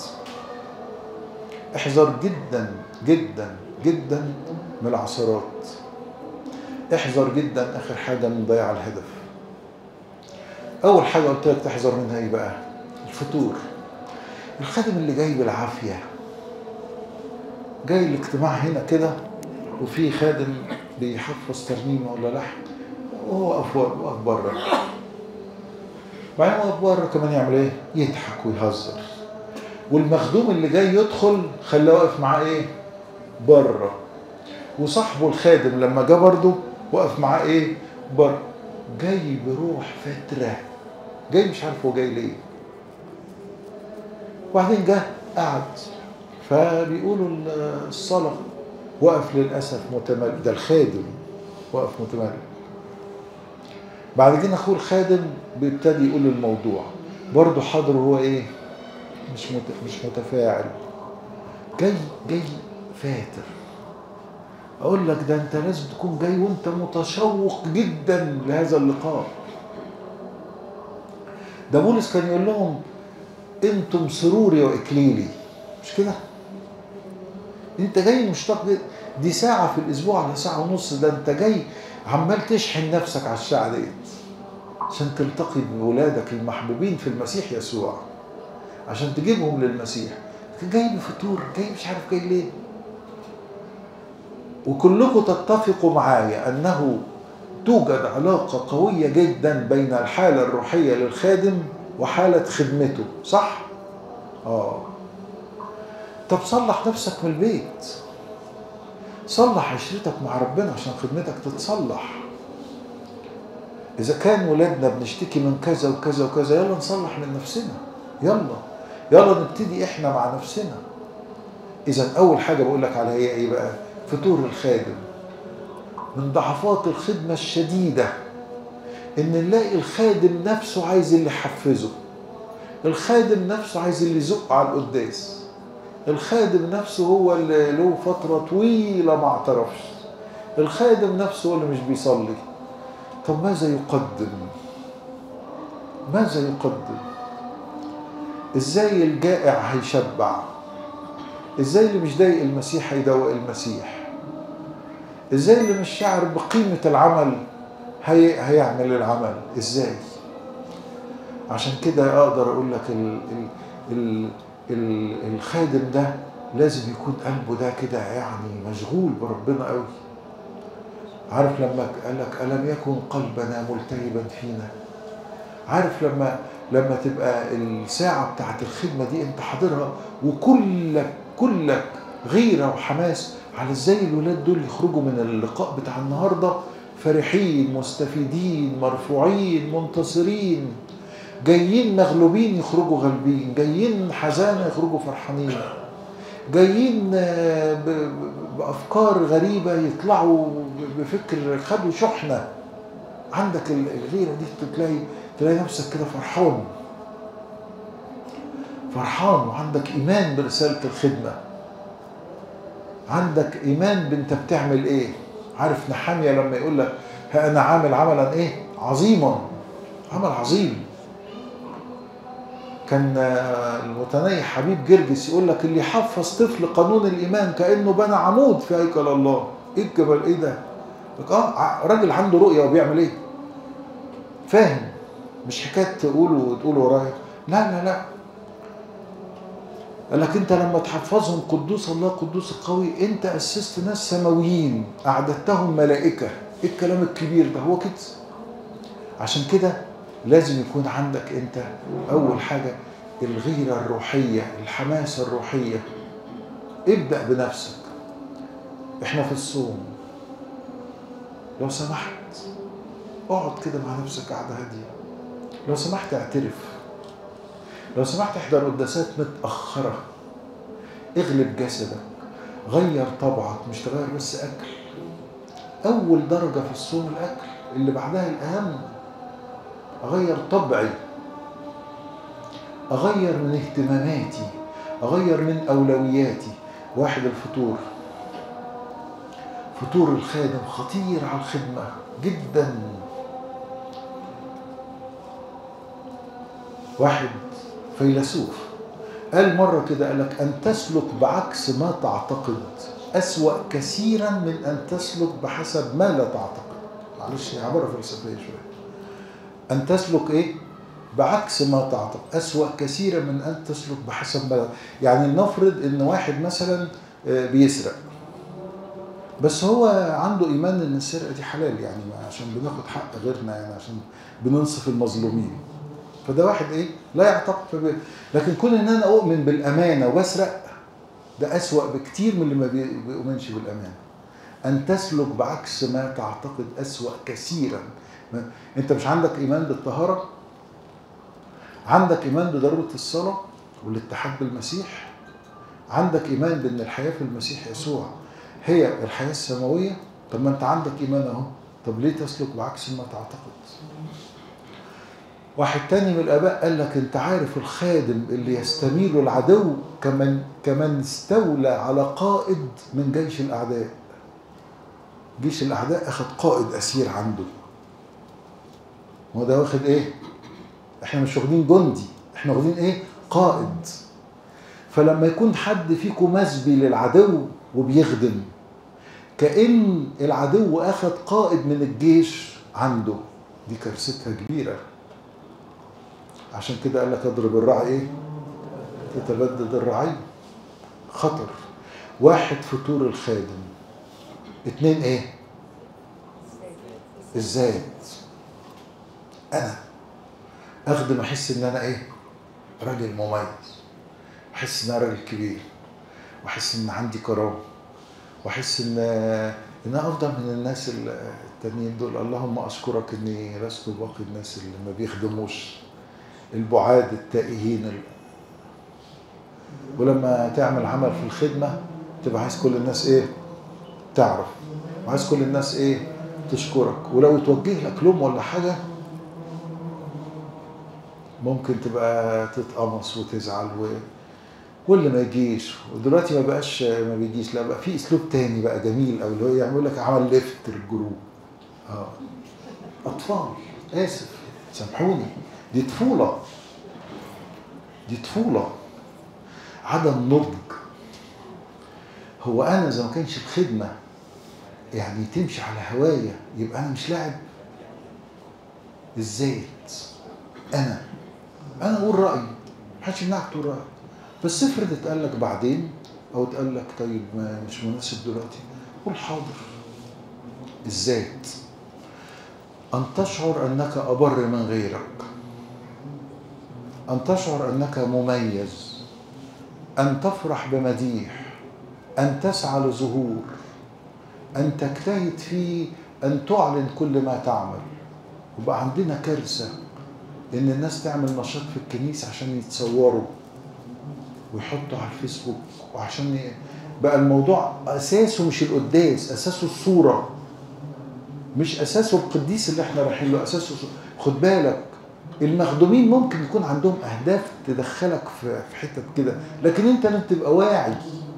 احذر جدا جدا جدا من العثرات. احذر جدا اخر حاجة من ضياع الهدف. اول حاجة قلت لك تحذر منها ايه بقى؟ الفتور. الخادم اللي جاي بالعافية، جاي الاجتماع هنا كده وفي خادم بيحفظ ترنيمه ولا لحن وهو واقف بره، بعدين واقف بره كمان يعمل ايه؟ يضحك ويهزر. والمخدوم اللي جاي يدخل خلاه واقف معاه ايه؟ بره. وصاحبه الخادم لما جه برضه واقف معاه ايه؟ بره. جاي بروح فتره، جاي مش عارف هو جاي ليه. وبعدين جه قعد، فبيقولوا الصلاه وقف للأسف متملل. ده الخادم وقف متملل. بعد كده أخوه الخادم بيبتدي يقول الموضوع برضه حاضر هو إيه؟ مش متفاعل. جاي فاتر. أقول لك ده أنت لازم تكون جاي وأنت متشوق جدا لهذا اللقاء. ده بولس كان يقول لهم أنتم سروري وإكليلي، مش كده؟ انت جاي مشتاق جدا. دي ساعة في الاسبوع على ساعة ونص، ده انت جاي عمال تشحن نفسك على الساعة ديت عشان تلتقي بولادك المحبوبين في المسيح يسوع، عشان تجيبهم للمسيح. جاي بفطور، جاي مش عارف جاي ليه. وكلكم تتفقوا معايا أنه توجد علاقة قوية جدا بين الحالة الروحية للخادم وحالة خدمته، صح؟ طب صلح نفسك من البيت، صلح عشرتك مع ربنا عشان خدمتك تتصلح. إذا كان ولادنا بنشتكي من كذا وكذا وكذا، يلا نصلح من نفسنا، يلا نبتدي إحنا مع نفسنا. إذا أول حاجة بقول لك عليها هي إيه بقى؟ فتور الخادم. من ضعفات الخدمة الشديدة إن نلاقي الخادم نفسه عايز اللي يحفزه، الخادم نفسه عايز اللي يزق على القداس، الخادم نفسه هو اللي له فترة طويلة ما اعترفش، الخادم نفسه هو اللي مش بيصلي. طب ماذا يقدم؟ ماذا يقدم؟ ازاي الجائع هيشبع؟ ازاي اللي مش ضايق المسيح هيدوق المسيح؟ ازاي اللي مش شاعر بقيمة العمل هيعمل العمل؟ ازاي؟ عشان كده اقدر اقول لك الخادم ده لازم يكون قلبه ده كده يعني مشغول بربنا قوي. عارف لما قال لك ألم يكن قلبنا ملتهبا فينا؟ عارف لما تبقى الساعة بتاعت الخدمة دي انت حاضرها وكلك غيرة وحماس على ازاي الولاد دول يخرجوا من اللقاء بتاع النهاردة فرحين مستفيدين مرفوعين منتصرين، جايين مغلوبين يخرجوا غالبين، جايين حزانة يخرجوا فرحانين، جايين بأفكار غريبة يطلعوا بفكر خدوا شحنة. عندك الغيرة دي تلاقي نفسك كده فرحان وعندك إيمان برسالة الخدمة، عندك إيمان بأنت بتعمل إيه. عارف نحامية لما يقول لك ها أنا عامل عملا إيه عظيما، عمل عظيم. كان المتنيح حبيب جرجس يقول لك اللي حفظ طفل قانون الإيمان كأنه بنى عمود في هيكل الله. إيه الجبل إيه ده؟ راجل عنده رؤية وبيعمل إيه؟ فاهم، مش حكاية تقول ورايا، لا. قال لك انت لما تحفظهم قدوس الله قدوس القوي انت اسست ناس سماويين اعددتهم ملائكة. ايه الكلام الكبير ده؟ هو كده. عشان كده لازم يكون عندك انت اول حاجة الغيرة الروحية، الحماسة الروحية. ابدأ بنفسك. احنا في الصوم، لو سمحت اقعد كده مع نفسك قعدة هادية، لو سمحت اعترف، لو سمحت احضر قداسات متأخرة، اغلب جسدك، غير طبعك، مش تغير بس اكل. اول درجة في الصوم الاكل، اللي بعدها الاهم اغير طبعي، اغير من اهتماماتي، اغير من اولوياتي. واحد الفطور، فطور الخادم خطير على الخدمة جدا. واحد فيلسوف قال مرة كده، قال لك أن تسلك بعكس ما تعتقد أسوأ كثيرا من أن تسلك بحسب ما لا تعتقد. معلش عبارة فلسفية شوية. أن تسلك إيه؟ بعكس ما تعتقد أسوأ كثيرا من أن تسلك بحسب ما. يعني نفرض إن واحد مثلا بيسرق، بس هو عنده إيمان إن السرقة دي حلال، يعني عشان بناخد حق غيرنا، يعني عشان بننصف المظلومين. فده واحد ايه لا يعتقد. لكن كون ان انا اؤمن بالامانه وبسرق ده اسوأ بكتير من اللي ما بيؤمنش بالامانه. ان تسلك بعكس ما تعتقد اسوأ كثيرا. انت مش عندك ايمان بالطهاره، عندك ايمان بضروره الصلاه والاتحاد بالمسيح، عندك ايمان بان الحياه في المسيح يسوع هي الحياه السماويه. طب ما انت عندك ايمان اهو، طب ليه تسلك بعكس ما تعتقد؟ واحد تاني من الآباء قال لك انت عارف الخادم اللي يستميل العدو كمن استولى على قائد من جيش الأعداء. جيش الأعداء أخذ قائد أسير عنده، وده واخد إيه؟ إحنا مش واخدين جندي، إحنا واخدين إيه؟ قائد. فلما يكون حد فيكم مسبي للعدو وبيخدم، كأن العدو أخذ قائد من الجيش عنده، دي كارثتها كبيرة. عشان كده قال لك اضرب الراعي ايه؟ تتبدد الرعي. خطر. واحد فتور الخادم، 2 ايه؟ الذات. انا اخدم احس ان انا ايه؟ راجل مميز، احس ان انا راجل كبير، واحس ان عندي كرامه، واحس ان انا افضل من الناس التانيين دول. اللهم اشكرك اني لست باقي الناس اللي ما بيخدموش، البعاد التائهين. ولما تعمل عمل في الخدمه تبقى عايز كل الناس ايه؟ تعرف، وعايز كل الناس ايه؟ تشكرك. ولو توجه لك لوم ولا حاجه ممكن تبقى تتقمص وتزعل واللي ما يجيش. ودلوقتي ما بقاش ما بيجيش، لا بقى في اسلوب تاني بقى جميل قوي، اللي هو يعمل لك عمل ليفت للجروب. اطفال، اسف سامحوني، دي طفوله، دي طفوله، عدم نضج. هو انا اذا ما كانش الخدمه يعني تمشي على هوايه يبقى انا مش لاعب. الذات، انا اقول رايي، محدش يمنعك تقول رايك، بس افرض اتقال لك بعدين او اتقال لك طيب مش مناسب دلوقتي، قول حاضر. الذات، ان تشعر انك ابر من غيرك، ان تشعر انك مميز، ان تفرح بمديح، ان تسعى لظهور، ان تجتهد في ان تعلن كل ما تعمل. وبقى عندنا كارثه ان الناس تعمل نشاط في الكنيسه عشان يتصوروا ويحطوا على الفيسبوك، وعشان بقى الموضوع اساسه مش القداس، اساسه الصوره، مش اساسه القديس اللي احنا رايحين له، اساسه خد بالك المخدومين ممكن يكون عندهم اهداف تدخلك في حتت كده، لكن انت لازم تبقى واعي.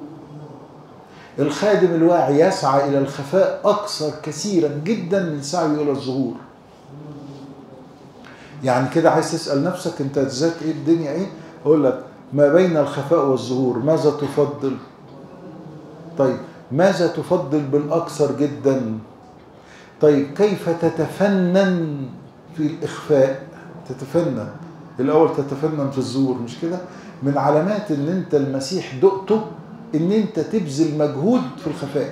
الخادم الواعي يسعى الى الخفاء اكثر كثيرا جدا من سعيه الى الظهور. يعني كده عايز تسال نفسك انت ذات ايه، الدنيا ايه؟ اقول لك ما بين الخفاء والظهور ماذا تفضل؟ طيب ماذا تفضل بالاكثر جدا؟ طيب كيف تتفنن في الاخفاء؟ تتفنن الاول، تتفنن في الظهور، مش كده؟ من علامات ان انت المسيح دقته ان انت تبذل مجهود في الخفاء.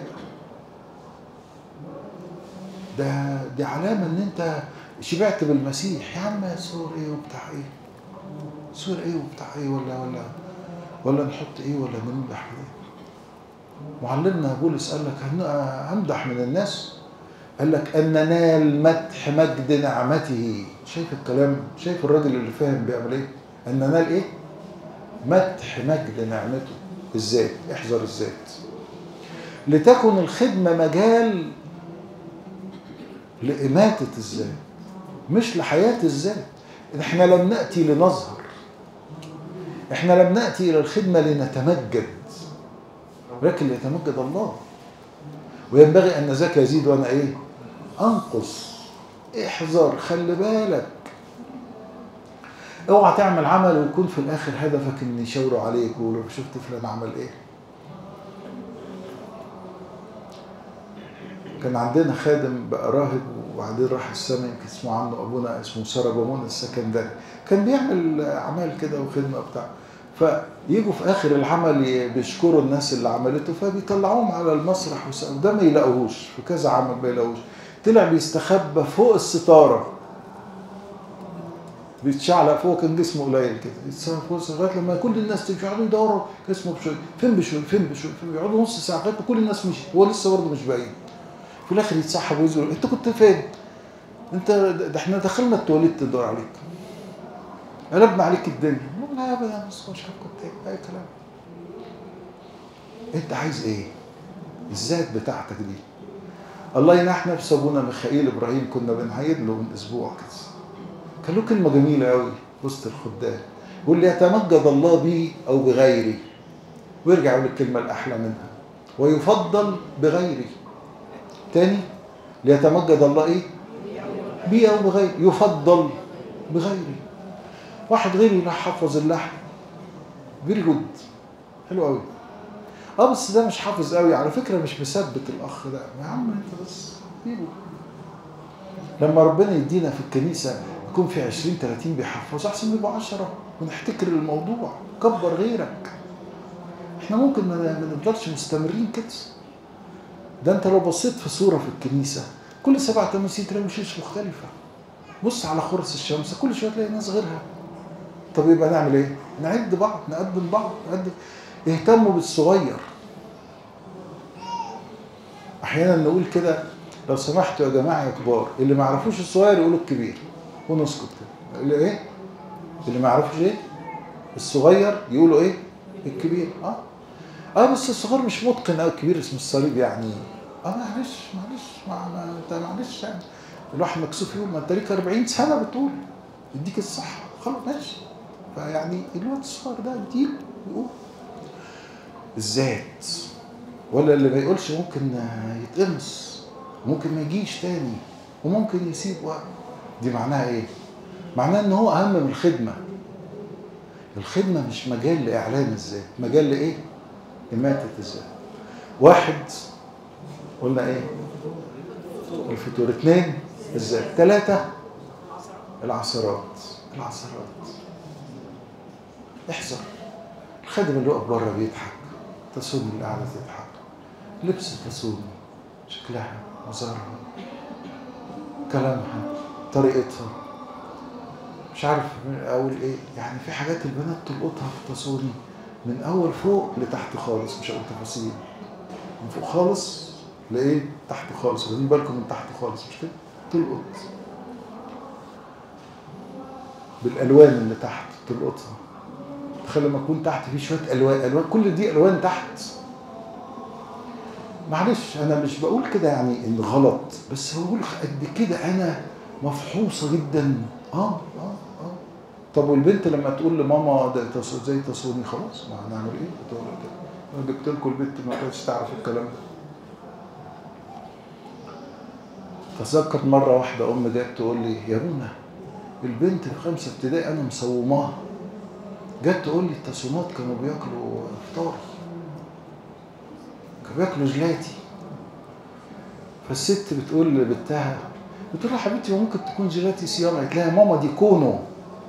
دي علامه ان انت شبعت بالمسيح. يا عم سور ايه وبتاع ايه، سور ايه وبتاع ايه، ولا نحط ايه، ولا نمدح ايه. معلمنا بولس قال لك همدح من الناس، قال لك ان ننال مدح مجد نعمته. شايف الكلام؟ شايف الراجل اللي فاهم بيعمل ايه؟ ان ننال ايه؟ مدح مجد نعمته. الذات، احذر الذات. لتكن الخدمه مجال لإماتة الذات مش لحياة الذات. احنا لم نأتي لنظهر، احنا لم نأتي إلى الخدمة لنتمجد، ولكن ليتمجد الله. وينبغي أن ذاك يزيد وأنا إيه؟ أنقص. احذر، خلي بالك، اوعى تعمل عمل ويكون في الآخر هدفك إن يشاوروا عليك ويقولوا شفت فلان عمل إيه. كان عندنا خادم بقى راهب وبعدين راح السماء، يمكن اسمه عنه ابونا اسمه سربمون السكندري، كان بيعمل اعمال كده وخدمه بتاع، فيجوا في اخر العمل بيشكروا الناس اللي عملته، فبيطلعوهم على المسرح وده ما يلاقوهوش في كذا عمل، ما يلاقوهوش، طلع بيستخبى فوق الستاره، بيتشعلق فوق، كان جسمه قليل كده، يتسرب فوق لغايه لما كل الناس تمشي يقعدوا يدوروا جسمه بشويه، فين بشويه، بيقعدوا نص ساعه لغايه كل الناس مشيت، هو لسه برضه مش باين. في الاخر يتسحب ويزور، انت كنت فين؟ انت ده احنا دخلنا التواليت تدور عليك، قلبنا عليك الدنيا. لا ابدا، بس مش عارف كنت ايه، اي كلام. انت عايز ايه؟ الذات بتاعتك دي. الله ينحنا بسابونا ميخائيل ابراهيم، كنا بنعيد له من اسبوع كده، كان له كلمه جميله قوي وسط الخدام، يقول لي يتمجد الله بي او بغيري، ويرجع يقول الكلمه الاحلى منها، ويفضل بغيري. تاني، ليتمجد الله ايه؟ بي او بغيري، يفضل بغيري. واحد غيري راح حفظ اللحن فيري جود، حلو قوي، بس ده مش حافظ قوي على فكره، مش مثبت الاخ ده. يا عم انت بس سيبه. لما ربنا يدينا في الكنيسه يكون في 20 30 بيحفظوا، احسن يبقوا 10 ونحتكر الموضوع. كبر غيرك، احنا ممكن ما نفضلش مستمرين كده. ده انت لو بصيت في صورة في الكنيسة كل 7 تماثيل تلاقي وشوش مختلفة. بص على خرس الشمس كل شوية تلاقي ناس غيرها. طب يبقى نعمل ايه؟ نعد بعض، نقدم بعض، اهتموا بالصغير. احيانا نقول كده لو سمحتوا يا جماعة يا كبار، اللي ما يعرفوش الصغير يقولوا الكبير ونسكت كده. اللي ايه؟ اللي ما يعرفوش ايه؟ الصغير يقولوا ايه؟ الكبير. بس الصغير مش متقن قوي، الكبير اسمه الصليب يعني. معلش انت معلش يعني الواحد مكسوف يقول ما انت ليك 40 سنه بتقول يديك الصحه خلاص ماشي. فيعني الواد الصغير ده يديك يقول الذات. ولا اللي ما يقولش ممكن يتقمص، ممكن ما يجيش تاني، وممكن يسيب وقت. دي معناها ايه؟ معناها ان هو اهم من الخدمه. الخدمه مش مجال لاعلان الذات، مجال لايه؟ إماتة الذات. 1 قلنا ايه؟ الفتور. 2 الذات. 3 العثرات. احذر الخادم اللي واقف بره بيضحك، تصوني اللي قاعده تضحك، لبس تصوني، شكلها، مظهرها، كلامها، طريقتها، مش عارف اقول ايه. يعني في حاجات البنات تلقطها في تصوني من اول فوق لتحت خالص، مش هقول تفاصيل، من فوق خالص لايه تحت خالص. واخدين بالكم من تحت خالص مش كده؟ تلقط بالالوان اللي تحت، تلقطها. تخيل لما اكون تحت في شويه الوان كل دي الوان تحت. معلش انا مش بقول كده يعني ان غلط، بس بقول قد كده انا مفحوصه جدا. طب والبنت لما تقول لماما ده زي تصوني، خلاص ما هنعمل ايه؟ بتقول كده جبت لكم البنت ما كانتش تعرف الكلام ده. تذكر مره واحده جت تقول لي يا بونا البنت في 5 ابتدائي انا مصوماها، جت تقول لي التصونات كانوا بياكلوا فطار، كانوا بياكلوا جلاتي. فالست بتقول لبنتها، بتقول لها حبيبتي ممكن تكون جلاتي صيامه؟ قالت لها يا ماما دي كونو.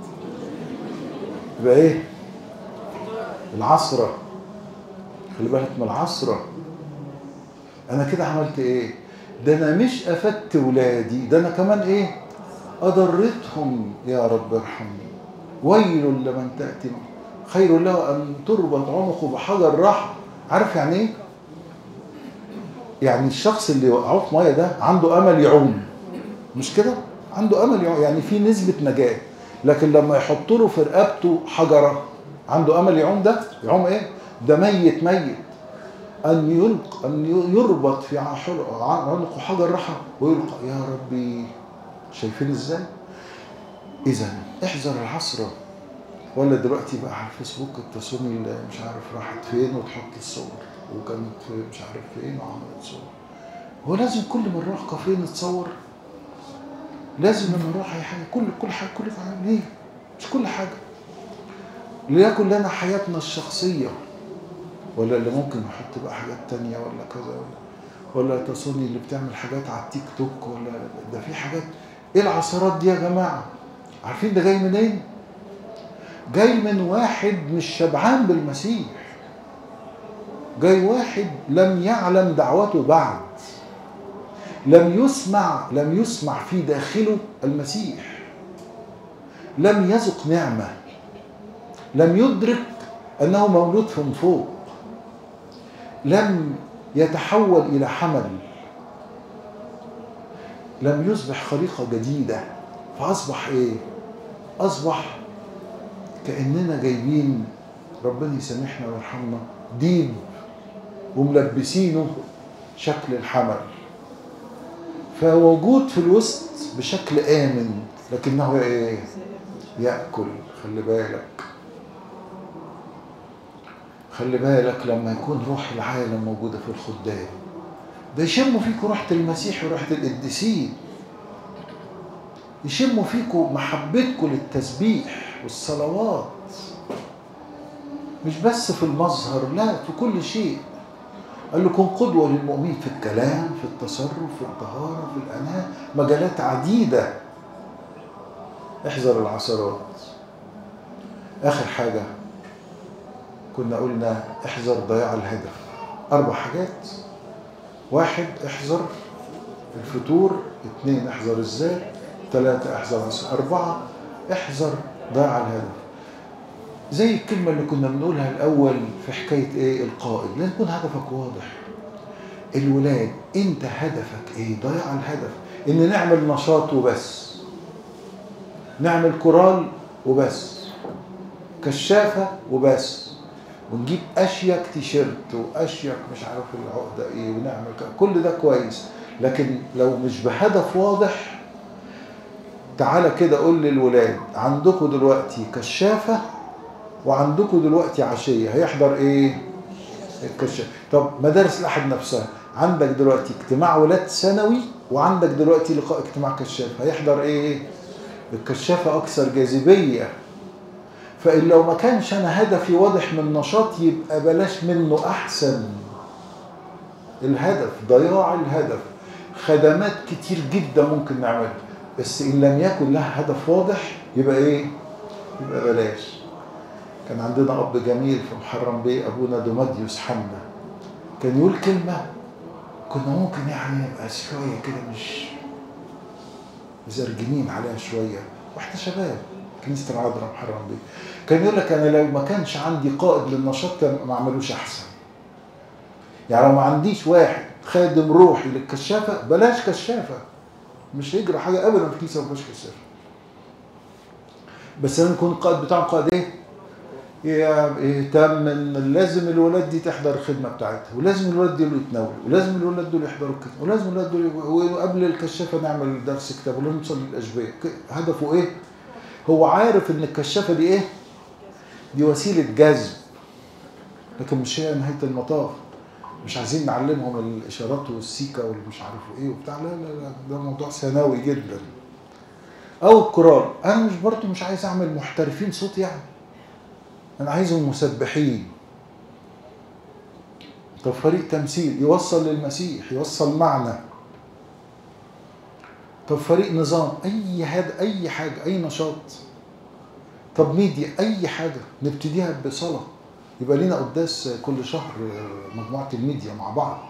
يبقى ايه؟ العصره. خلي بالك من العصره. انا كده عملت ايه؟ ده انا مش افدت ولادي، ده انا كمان ايه؟ اضرتهم. يا رب ارحمني. ويل لمن تأتي خير له ان تربط عنقه بحجر رحم. عارف يعني ايه؟ يعني الشخص اللي وقعوه في ميه ده عنده امل يعوم، مش كده؟ عنده امل يعوم، يعني في نسبه نجاه. لكن لما يحطوا له في رقبته حجره عنده امل يعوم؟ ده يعوم ايه؟ ده ميت. ان يربط في عنقه حجر رحى ويلقى. يا ربي شايفين ازاي؟ اذا احذر العصره. ولا دلوقتي بقى على الفيسبوك التصوير اللي مش عارف راحت فين وتحط الصور، وكانت مش عارف فين وعملت صور. هو لازم كل ما نروح كافيه نتصور؟ لازم لما نروح اي حاجه كل حاجه ليه؟ مش كل حاجه. ليكن لنا حياتنا الشخصيه، ولا اللي ممكن نحط بقى حاجات تانية ولا كذا، ولا تصوني اللي بتعمل حاجات على التيك توك، ولا ده في حاجات. ايه العثرات دي يا جماعه؟ عارفين ده جاي منين؟ جاي من واحد مش شبعان بالمسيح، جاي واحد لم يعلم دعوته بعد، لم يسمع في داخله المسيح، لم يذق نعمة، لم يدرك أنه مولود من فوق، لم يتحول إلى حمل، لم يصبح خليقة جديدة. فأصبح إيه؟ أصبح كأننا جايبين، ربنا يسامحنا ويرحمنا، ديب وملبسينه شكل الحمل، فوجود في الوسط بشكل آمن لكنه إيه؟ يأكل. خلي بالك لما يكون روح العالم موجودة في الخدام، ده يشموا فيكم روحة المسيح وريحة القديسين، يشموا فيكم محبتكم للتسبيح والصلوات، مش بس في المظهر، لا في كل شيء. قال لكم قدوة للمؤمنين في الكلام، في التصرف، في الطهارة، في الأناة، مجالات عديدة. احذر العثرات. آخر حاجة كنا قلنا احذر ضياع الهدف. 4 حاجات: 1 احذر الفتور، 2 احذر الذات، 3 احذر 4 احذر ضياع الهدف. زي الكلمة اللي كنا بنقولها الأول في حكاية إيه القائد، لازم يكون هدفك واضح. الولاد أنت هدفك إيه؟ ضياع الهدف. إن نعمل نشاط وبس، نعمل كورال وبس، كشافة وبس، ونجيب أشيك تيشيرت وأشيك مش عارف العقدة إيه ونعمل كل ده كويس، لكن لو مش بهدف واضح. تعالى كده قول للولاد عندكم دلوقتي كشافة وعندكم دلوقتي عشية، هيحضر ايه؟ الكشافة. طب مدارس الأحد نفسها، عندك دلوقتي اجتماع ولاد ثانوي وعندك دلوقتي لقاء اجتماع كشافة، هيحضر ايه؟ الكشافة أكثر جاذبية. فإن لو ما كانش أنا هدفي واضح من نشاط يبقى بلاش منه أحسن. الهدف، ضياع الهدف. خدمات كتير جدا ممكن نعملها، بس إن لم يكن لها هدف واضح يبقى ايه؟ يبقى بلاش. كان عندنا أب جميل في محرم بيه، أبونا دوماديوس حنا، كان يقول كلمة كنا ممكن يعني نبقى شوية كده مش مزرجنين عليها شوية واحنا شباب كنيسة العذراء محرم بيه. كان يقول لك أنا لو ما كانش عندي قائد للنشاط كان ما عملوش أحسن. يعني لو ما عنديش واحد خادم روحي للكشافة بلاش كشافة، مش هيجرى حاجة أبدا في الكنيسة وبلاش كشافة. بس لازم يكون القائد بتاعهم قائد إيه؟ يهتم ان لازم الولاد دي تحضر الخدمه بتاعتها، ولازم الولاد دول يتناولوا، ولازم الولاد دول يحضروا الكتاب، ولازم الولاد دول وقبل الكشافه نعمل درس كتاب، ولازم نوصل للاشبيه. هدفه ايه؟ هو عارف ان الكشافه دي ايه؟ دي وسيله جذب، لكن مش هي نهايه المطاف. مش عايزين نعلمهم الاشارات والسيكا والمش عارف ايه وبتاع، لا لا لا، ده موضوع ثانوي جدا. او الكورال، انا مش برضه مش عايز اعمل محترفين صوت يعني، أنا عايزهم مسبحين. طب فريق تمثيل يوصل للمسيح، يوصل معنى. طب فريق نظام، أي حاجة، أي نشاط. طب ميديا، أي حاجة نبتديها بصلاة، يبقى لنا قداس كل شهر مجموعة الميديا مع بعض.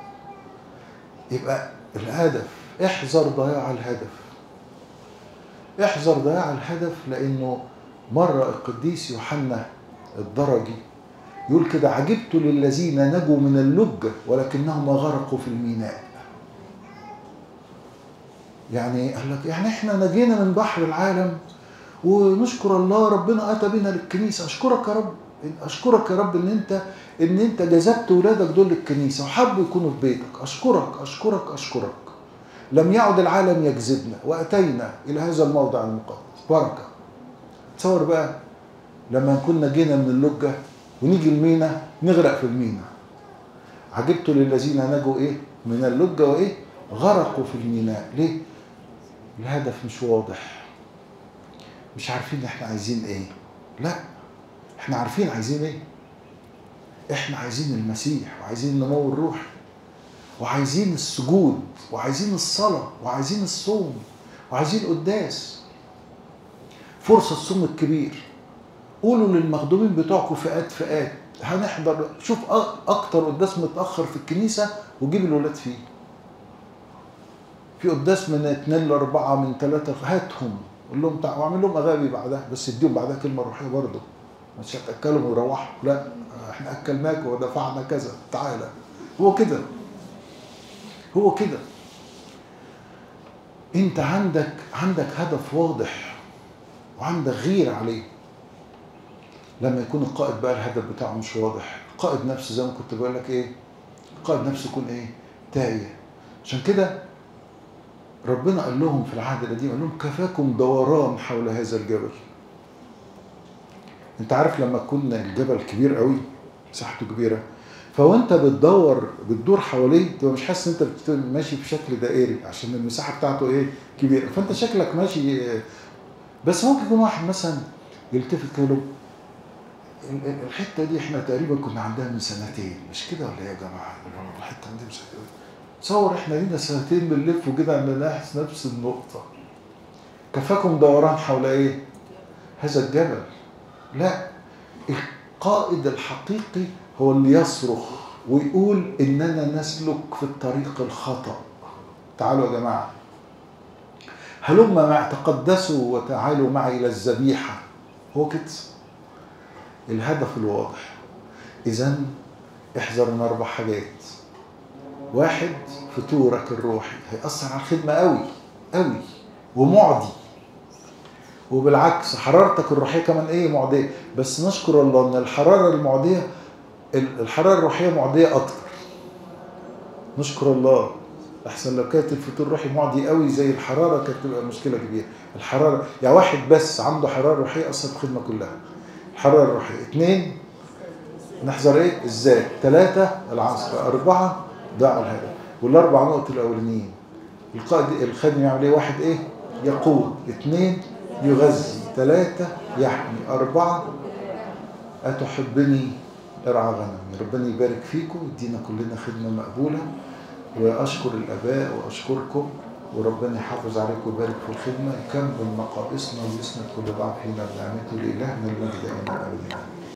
يبقى الهدف، احذر ضياع الهدف. احذر ضياع الهدف، لأنه مرة القديس يوحنا الدرجي يقول كده: عجبت للذين نجوا من اللجة ولكنهم غرقوا في الميناء. يعني قال لك يعني احنا نجينا من بحر العالم ونشكر الله، ربنا اتى بنا للكنيسه، اشكرك يا رب، اشكرك يا رب ان انت جذبت ولادك دول للكنيسه وحبوا يكونوا في بيتك، اشكرك اشكرك اشكرك. لم يعد العالم يجذبنا واتينا الى هذا الموضع المقدس، بركه. تصور بقى لما كنا جينا من اللجه ونيجي المينا نغرق في المينا. عجبت للذين نجوا ايه من اللجه وايه غرقوا في الميناء. ليه؟ الهدف مش واضح، مش عارفين احنا عايزين ايه. لا، احنا عارفين عايزين ايه. احنا عايزين المسيح، وعايزين النمو الروحي، وعايزين السجود، وعايزين الصلاه، وعايزين الصوم، وعايزين القداس. فرصه الصوم الكبير. قولوا للمخدومين بتوعكم فئات فئات، هنحضر. شوف اكتر قداس متاخر في الكنيسه وجيب الولاد فيه. في قداس من 2 ل4 من 3، هاتهم قول لهم تعالوا واعمل لهم اغابي بعدها، بس اديهم بعدها كلمه روحيه برضه. مش هتاكلهم ويروحوا، لا احنا اكلناك ودفعنا كذا، تعالى. هو كده، هو كده. انت عندك هدف واضح وعندك غير عليه. لما يكون القائد بقى الهدف بتاعه مش واضح، القائد نفسه زي ما كنت بقول لك ايه، القائد نفسه يكون ايه؟ تايه. عشان كده ربنا قال لهم في العهد القديم، قال لهم كفاكم دوران حول هذا الجبل. انت عارف لما كنا الجبل كبير قوي، مساحته كبيره، فوانت بتدور حواليه تبقى مش حاسس ان انت ماشي في شكل دائري عشان المساحه بتاعته ايه كبيره، فانت شكلك ماشي. بس ممكن يكون واحد مثلا يلتفت كده، الحته دي احنا تقريبا كنا عندها من 2 سنين، مش كده ولا ايه يا جماعه؟ الحته دي مش كده. تصور احنا لينا 2 بنلف وكده نلاحظ نفس النقطه. كفاكم دوران حول ايه؟ هذا الجبل. لا، القائد الحقيقي هو اللي يصرخ ويقول إننا نسلك في الطريق الخطأ. تعالوا يا جماعة، هلم معي تقدسوا وتعالوا معي إلى الذبيحة. هو كده الهدف الواضح. إذن احذر من 4 حاجات. 1، فتورك الروحي هيأثر على الخدمة قوي قوي ومعدي، وبالعكس حرارتك الروحية كمان معدية. بس نشكر الله ان الحرارة المعدية، الحرارة الروحية معدية اكتر. نشكر الله، احسن لو كانت الفتور الروحي معدي قوي زي الحرارة كانت تبقى مشكلة كبيرة. الحرارة يعني واحد بس عنده حرارة روحية اثر في الخدمة كلها. الحرارة الروحية. 2، نحذر الذات. 3، العصر. 4، ضاع الهدف. وال4 نقط الاولانيين القائد الخادم يعمل 1 يقود. 2، يغذي. 3، يحمي. 4، أتحبني ارعى غنمي. ربنا يبارك فيكم ويدينا كلنا خدمة مقبولة. وأشكر الآباء وأشكركم، وربنا يحافظ عليكم ويبارك في الخدمة، يكمل مقاييسنا ويسند كل ضعف فينا بنعمته. لإلهنا المجد إلى الأبد.